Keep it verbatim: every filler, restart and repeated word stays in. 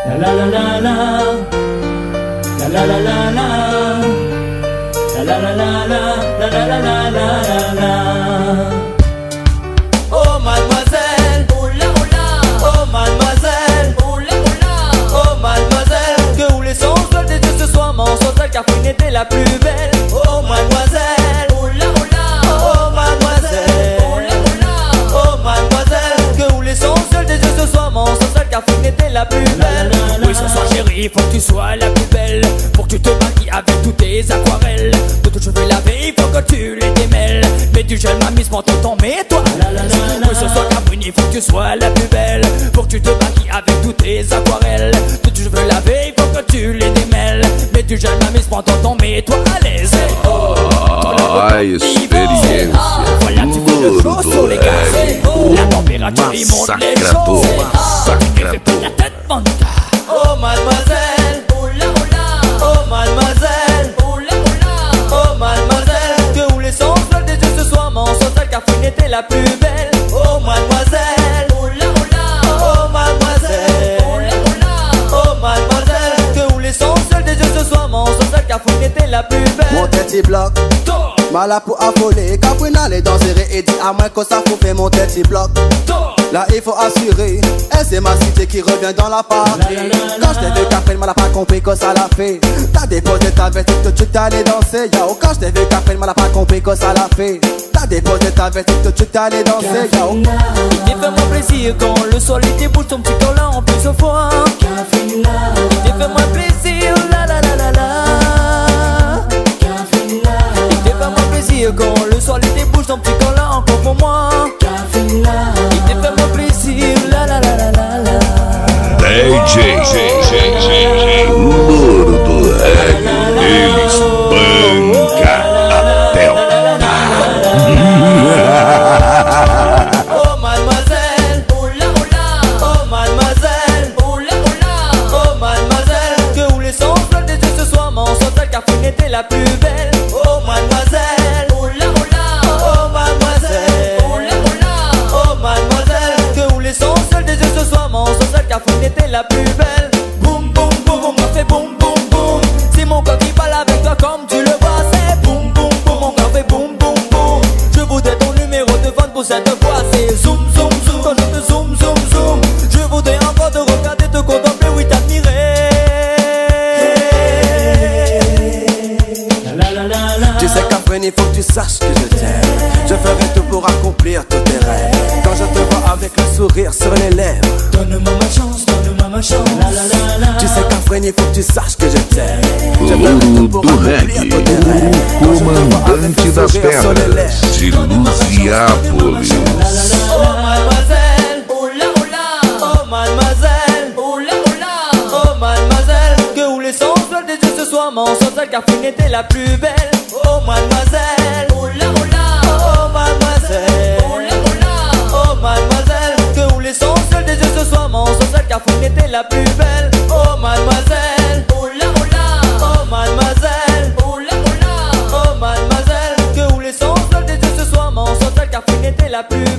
La la la la, la la la la la, la la la la la, la la la la la la. Oh mademoiselle, oula oula. Oh mademoiselle, oula oula. Oh mademoiselle, que où les sons veulent des yeux ce soir, mon sensuel car Fouine était la plus belle. Oh mademoiselle, oula oula. Oh mademoiselle, oula oula. Oh mademoiselle, que où les sons veulent des yeux ce soir, mon sensuel car Fouine était la plus belle. Oui, ce soir chérie, faut que tu sois la plus belle, pour que tu te maquilles avec toutes tes aquarelles. De tes cheveux lavés, il faut que tu les démêles. Mets du gel, ma mise, mon tonton, mets-toi. Oui, ce soir Caprine, il faut que tu sois la plus belle, pour que tu te maquilles avec toutes tes aquarelles. De tes cheveux lavés, il faut que tu les démêles. Mets du gel, ma mise, mon tonton, mets-toi à l'aise. Oh, a experiência. Voilà, tu fais le show sur les gaz. La température, il monte les choses. Massacrador. La tête monte. Oh mademoiselle, oula oula. Oh mademoiselle, oula oula. Oh mademoiselle, que où les sons veulent des yeux ce soir, mon sensuel car Fouine était la plus belle. Oh mademoiselle, oula oula. Oh mademoiselle, oula oula. Oh mademoiselle, que où les sons veulent des yeux ce soir, mon sensuel car Fouine était la plus belle. Mon tête y bloque, mal pour affoler. Caprine allait danser et dit à moi que ça faut faire mon tête y bloque. Là il faut assurer, et c'est ma cité qui revient dans la partie. Quand je t'ai vu Caprine, m'a pas compris que ça l'a fait. T'as déposé ta veste que tu t'allais danser, yo. Quand je t'ai vu Caprine, m'a pas compris que ça l'a fait. T'as déposé ta veste que tu t'allais danser, yo. Il fait mon plaisir quand le soleil débouche ton petit corps là en plus au froid. Il fait moi plaisir, la la la la la. Il fait mon plaisir quand le soleil débouche ton petit corps là encore pour moi. Il te fait mon plaisir, la la la la la la. D J Louro do Reggae, ele espanca até o Oh mademoiselle, oula oula. Oh mademoiselle, oula oula. Oh mademoiselle, que où les sons veulent des yeux ce soir, mon sensuel car Fouine était la plus belle. Oh mademoiselle, oula oula. Oh mademoiselle, oula oula. Oh mademoiselle, que où les sons veulent des yeux ce soir, mon sensuel car Fouine était la plus belle. Boum boum boum, on fait boum boum boum. C'est mon corps qui parle avec toi comme tu le vois, c'est boum boum boum. Mon corps fait boum boum boum. Je voudrais ton numéro de vente pour cette fois, c'est zoom zoom zoom. Quand je te zoom zoom zoom, je voudrais encore te regarder, te contempler, oui t'admirer. La la la la. Tu sais Caprine, il faut que tu saches que je t'aime. Je ferai tout pour accomplir tous tes rêves. Quand je te vois avec le sourire sur les lèvres. Donne-moi ma chance, donne-moi ma chance. La la la la. Tu sais Caprine, il faut que tu saches que je t'aime. Je ferai tout Louro pour do accomplir Reggae, tous tes rêves. Quand je te vois avec comandante le das sourire sur les terras lèvres. de Lusiápolis. Oh mademoiselle, oula oula. Oh mademoiselle, oula oula. Oh mademoiselle, que où les sons veulent des yeux ce soir, mon sensuel car Fouine était la plus belle. Oh mademoiselle, oula oula. Oh mademoiselle, oula oula. Oh mademoiselle, que où les sons veulent des yeux ce soir, mon sensuel car Fouine était la plus belle. Oh mademoiselle, oula oula. Oh mademoiselle, oula oula. Oh mademoiselle, que où les sons veulent des yeux ce soir, mon sensuel car Fouine était la plus